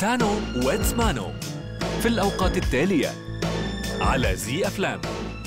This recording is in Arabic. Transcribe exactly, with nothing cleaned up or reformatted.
تانو ويدز مانو في الأوقات التالية على زي أفلام.